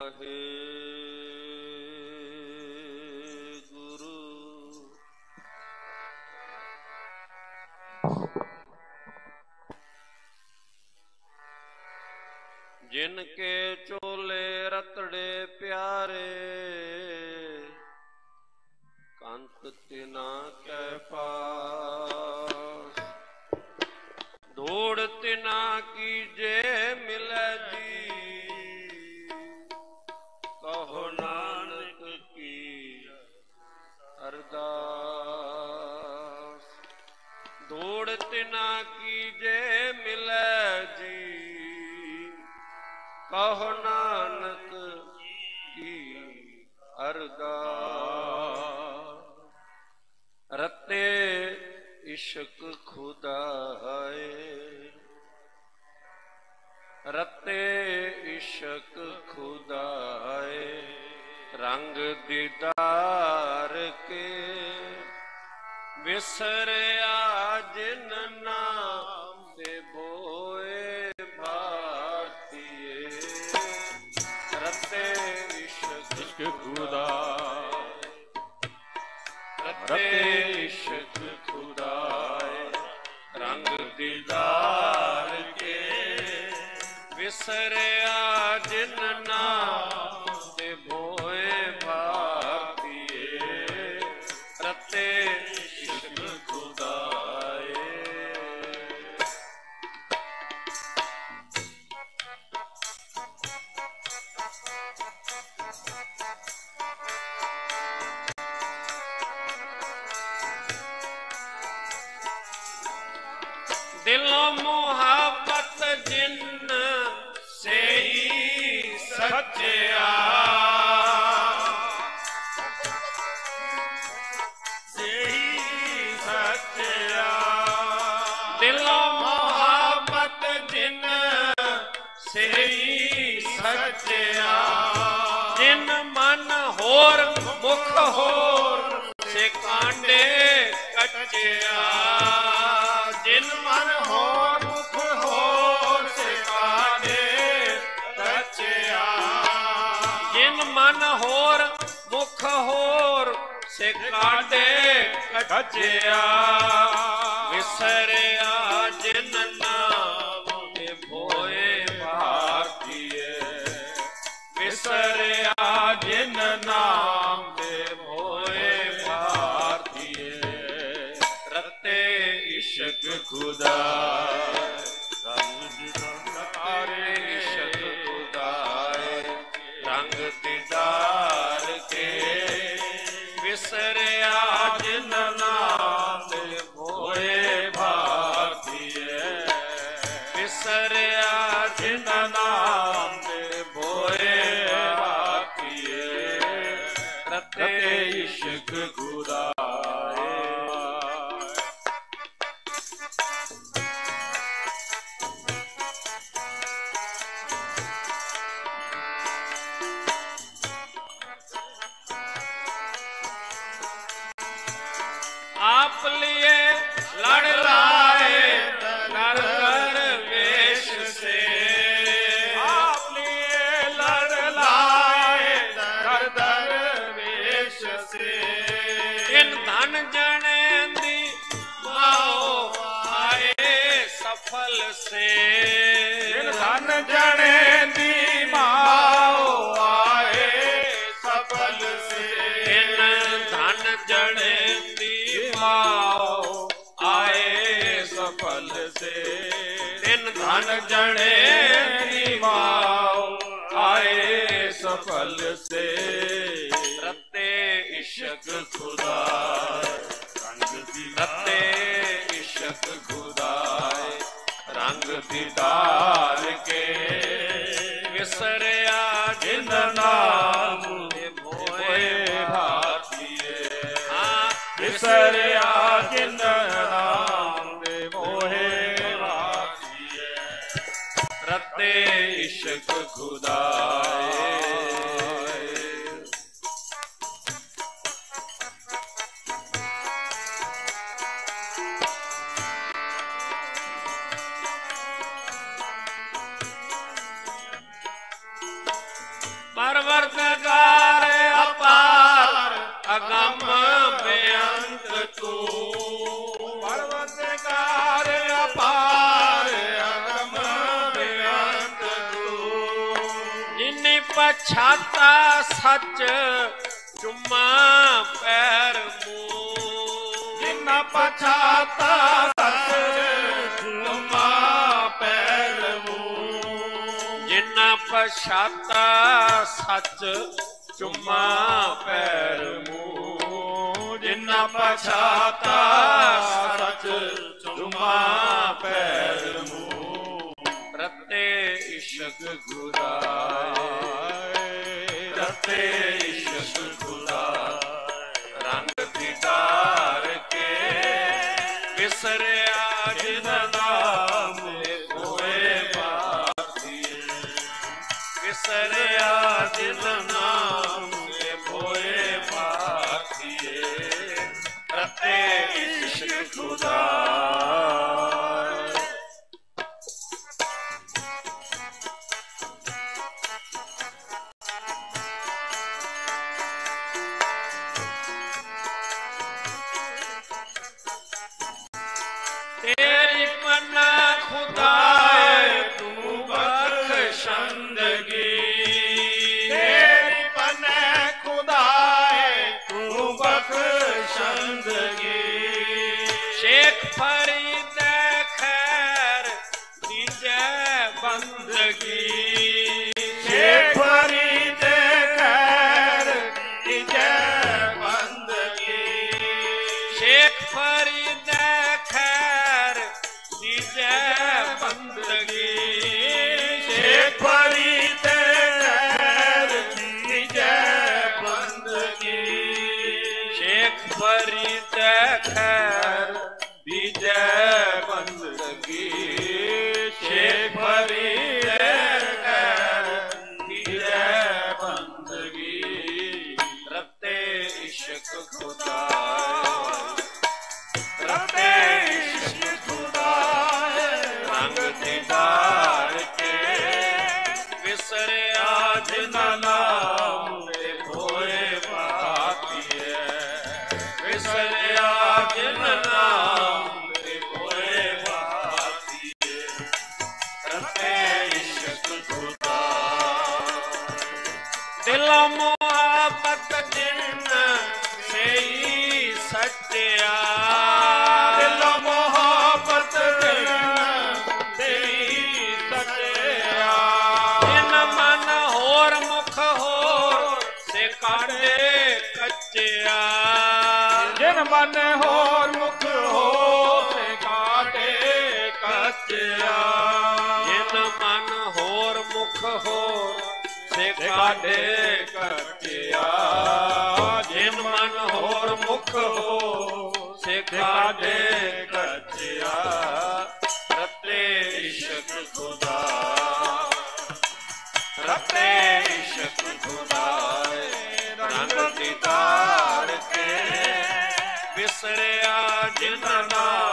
हे गुरु जिनके चोले रतड़े प्यारे कंत तिना के पास धूड़ तिना की जे मिले जी कहो नानक की अरदास धूड़ तिना की जे मिले जी कहो नानक की अरदास रते इश्क खुदाए रते इश्क खुदाए रंग दीदार के विसरिया जिन नाम से बोए भारतीय रते इश्क खुदाए रते इश्क खुदाए रंग दीदार के विसरिया जिन नाम से भोए भारतीय रते इश्क खुदाए दिलों मोहब्बत जिन से ही सच्चा दिलों मोहब्बत जिन से ही सच्चा जिन मन होर मुख होर से कांडे कच्चा जिन मन होर मुख होर से कांडे कच्चा जिन मन होर मुख होर से कांडे कच्चा विसरिया जिन नाम के भोए भारतीय विसरिया जिन नाम के भोए भारतीय रते इश्क खुदा रंग इश्क खुदाए रंग दीदार के विसरिया जिन नाम भोए भारतीय विसरिया जिन नाम भोए भारतीय रते इश्क खुदाए आप लिए लड़ लाए नर वेश से आप लिए लड़ लाए नर वेश से इन धन जने दी माओ आए सफल से इन धन जने दी माओ आए सफल से इन धन जने आए सफल से इन धन जने माओ आए सफल से रते इश्क खुदा रते इश्क खुदाए रंग दीदार के विसरिया जिन नाम भोए भारतीय विसरिया जिन नाम मोहे भारतीय रते इश्क खुदाए परवरदिगार अपार अगम बेअंत तू, परवरदिगार अपार अगम बेअंत तू। जिन्नी पछाता सच चुम्मा पैर मुँह, जिन्ना पछाता सच चुम्मा पैर मुँह, जिन्ना पछाता सच चुम्मा पैर मुँह, जिन्ना पछाता सच चुम्मा पैर मुँह। रते इश्क खुदा, रते इश्क खुदा, रंग दीदार के विसरिया जिन नाम होए भारतीय, विसरिया जिन नाम होए भारतीय। रते इश्क खुदा। तेरी पन्ना खुदाए तू बख्शंदगी, तेरी पन्ना खुदाए तू बख्शंदगी। शेख फरीद खैर दीजे बंदगी, शेख फरीद खैर दीजे बंदगी, शेख फरीद खैर दीजे बंदगी, शेख फरीद खैर दीजे बंदगी, शेख फरीद खैर दीजे बंदगी, शेख फरीद खैर दीजे बंदगी। रते इश्क खुदा, रते इश्क खुदा, रंग दीदार के विसरिया जिन नाम होए भारतीय, विसरिया जिन नाम होए भारतीय। रते इश्क खुदा। दिल मोहब्बत जिन से ही सच्चा, दिल मोहब्बत तेरी सच्चा, जिन मन होर मुख होर से काटे कच्चा, जिन मन होर मुख हो से काटे कच्चा, जिन मन होर मुख होर से काटे कच्चा, जिन मन होर मुख हो से काटे कच्चा। रते इश्क खुदा, रते इश्क खुदा, रंग दीदार के विसरिया जिन नाम